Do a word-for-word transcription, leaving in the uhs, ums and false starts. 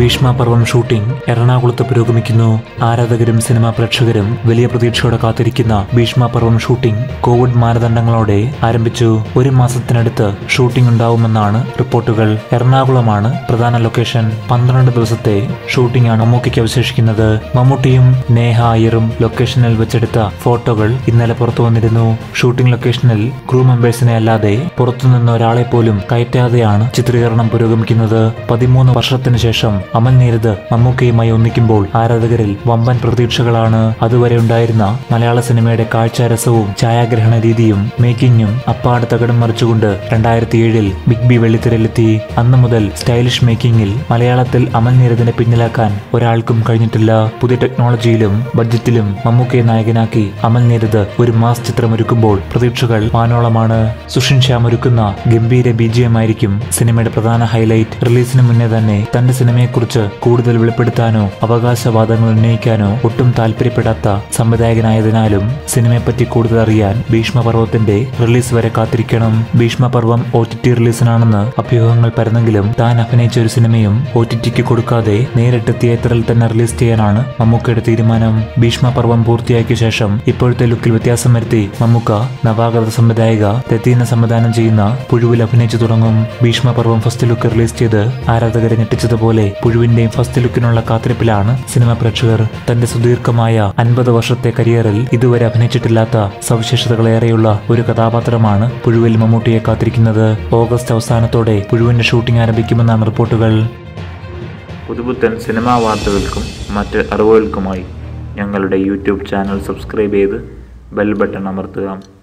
Bheeshma Parvam shooting എറണാകുളത്ത് പുരോഗമിക്കുന്നു. ആരാധകരും സിനിമാ പ്രേക്ഷകരും വലിയ പ്രതീക്ഷയോടെ കാത്തിരിക്കുന്ന ഭീഷ്മപർവം ഷൂട്ടിംഗ് കോവിഡ് മാനദണ്ഡങ്ങളോടെ ആരംഭിച്ചു. ഒരു മാസത്തിനടുത്ത് ഷൂട്ടിംഗ് ഉണ്ടാവുമെന്നാണ് റിപ്പോർട്ടുകൾ. എറണാകുളമാണ് പ്രധാന ലൊക്കേഷൻ. പന്ത്രണ്ട് ദിവസത്തെ ഷൂട്ടിംഗ് ആണ് മമ്മൂക്കയ്ക്ക് അവശേഷിക്കുന്നത്. മമ്മൂട്ടിയും നേഹ അയ്യറും ലൊക്കേഷനിൽ വെച്ചെടുത്ത ഫോട്ടോകൾ ഇന്നലെ പുറത്തു വന്നിരുന്നു. ഷൂട്ടിംഗ് ലൊക്കേഷനിൽ ക്രൂ മെമ്പേഴ്സിനെ അല്ലാതെ പുറത്തുനിന്ന് ഒരാളെ പോലും കയറ്റാതെയാണ് ചിത്രീകരണം പുരോഗമിക്കുന്നത്. പതിമൂന്ന് വർഷത്തിനു ശേഷം അമൽ നീരദ് മമ്മൂക്കയുമായി ഒന്നിക്കുമ്പോൾ ആരാധകരിൽ വമ്പൻ പ്രതീക്ഷകളാണ്. അതുവരെ ഉണ്ടായിരുന്ന മലയാള സിനിമയുടെ കാഴ്ചാരസവും ഛായാഗ്രഹണ രീതിയും മേക്കിങ്ങും അപ്പാട് തകിടം മറിച്ചുകൊണ്ട് രണ്ടായിരത്തി ഏഴിൽ ബിഗ് ബി വെള്ളിത്തിരയിലെത്തി. അന്നു മുതൽ സ്റ്റൈലിഷ് മേക്കിങ്ങിൽ മലയാളത്തിൽ അമൽ നീരദിനെ പിന്നിലാക്കാൻ ഒരാൾക്കും കഴിഞ്ഞിട്ടില്ല. പുതിയ ടെക്നോളജിയിലും ബഡ്ജറ്റിലും മമ്മൂക്കയെ നായകനാക്കി അമൽ നീരദ് ഒരു മാസ് ചിത്രമൊരുക്കുമ്പോൾ പ്രതീക്ഷകൾ വാനോളമാണ്. സുഷിൻ ശ്യാം ഒരുക്കുന്ന ഗംഭീര ബി ജി എം ആയിരിക്കും സിനിമയുടെ പ്രധാന ഹൈലൈറ്റ്. റിലീസിന് മുന്നേ തന്നെ തന്റെ സിനിമയെക്കുറിച്ച് കൂടുതൽ വെളിപ്പെടുത്താനോ അവകാശവാദങ്ങൾ ഉന്നയിക്കാനോ ഒട്ടും താല്പര്യപ്പെടാത്ത സംവിധായകനായതിനാലും സിനിമയെപ്പറ്റി കൂടുതൽ അറിയാൻ ഭീഷ്മപർവത്തിന്റെ റിലീസ് വരെ കാത്തിരിക്കണം. ഭീഷ്മപർവം ഒ ടി ടി റിലീസിനാണെന്ന് അഭ്യൂഹങ്ങൾ പരന്നെങ്കിലും താൻ അഭിനയിച്ച ഒരു സിനിമയും ഒ ടി ടിക്ക് കൊടുക്കാതെ നേരിട്ട് തിയേറ്ററിൽ തന്നെ റിലീസ് ചെയ്യാനാണ് മമ്മൂക്കയുടെ തീരുമാനം. ഭീഷ്മപർവം പൂർത്തിയാക്കിയ ശേഷം ഇപ്പോഴത്തെ ലുക്കിൽ വ്യത്യാസം വരുത്തി മമ്മൂക്ക നവാഗത സംവിധായക രതീന സംവിധാനം ചെയ്യുന്ന പുഴുവിൽ അഭിനയിച്ചു തുടങ്ങും. ഭീഷ്മപർവം ഫസ്റ്റ് ലുക്ക് റിലീസ് ചെയ്ത് ആരാധകരെ ഞെട്ടിച്ചതുപോലെ പുഴുവിന്റെയും ഫസ്റ്റ് ലുക്കിനുള്ള കാത്തിരിപ്പിലാണ് സിനിമാ പ്രേക്ഷകർ. തന്റെ സുദീർഘമായ അൻപത് വർഷത്തെ കരിയറിൽ ഇതുവരെ അഭിനയിച്ചിട്ടില്ലാത്ത സവിശേഷതകളേറെയുള്ള ഒരു കഥാപാത്രമാണ് പുഴുവിൽ മമ്മൂട്ടിയെ കാത്തിരിക്കുന്നത്. ഓഗസ്റ്റ് അവസാനത്തോടെ പുഴുവിന്റെ ഷൂട്ടിംഗ് ആരംഭിക്കുമെന്നാണ് റിപ്പോർട്ടുകൾ. പുതുപുത്തൻ സിനിമാ വാർത്തകൾക്കും മറ്റ് അറിവുകൾക്കുമായി ഞങ്ങളുടെ യൂട്യൂബ് ചാനൽ സബ്സ്ക്രൈബ് ചെയ്ത് ബെൽ ബട്ടൺ അമർത്തുക.